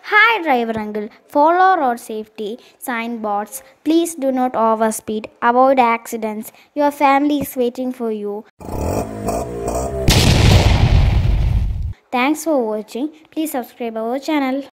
Hi driver uncle, follow road safety signboards. Please do not overspeed. Avoid accidents. Your family is waiting for you. Thanks for watching. Please subscribe our channel.